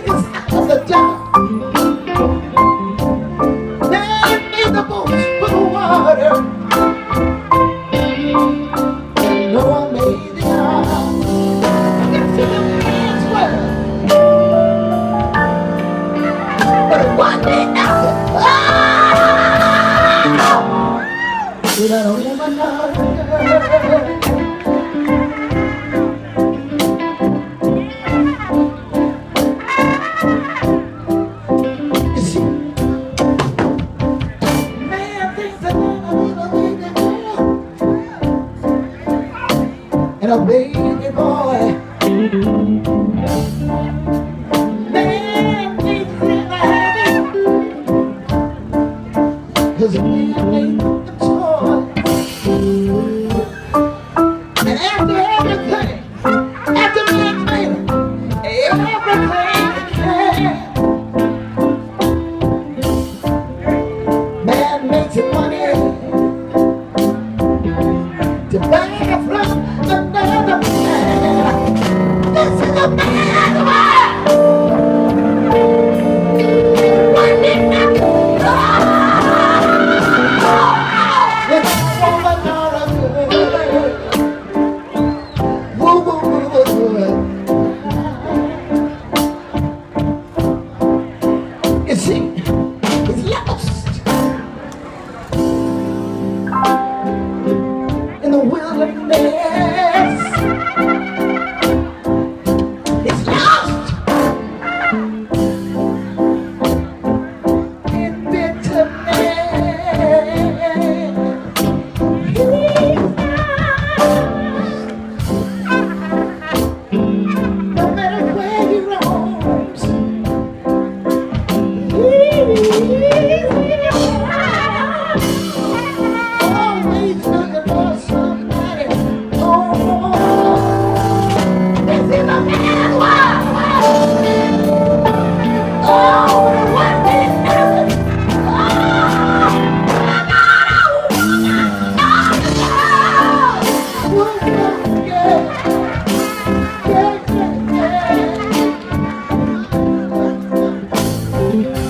it's on the job. Man made the boat for the water. And Noah made the ark. It's in the man's world. But one day nothing. Without a woman, you see, man thinks that I'm a baby girl and a baby boy. Man thinks that I'm happy 'cause a man ain't the toy. And after everything, after man's made everything he can, man makes it money to buy from another man. This is a man's world. One day nothing. With a woman or a girl. Woo, woo, woo, woo, woo. You see, he's lost in the wilderness. He's lost in bitterness. No matter where he roams, always looking for somebody. Oh, this is a man's world. Oh, one day nothing. Oh, yeah. Yeah, yeah, yeah.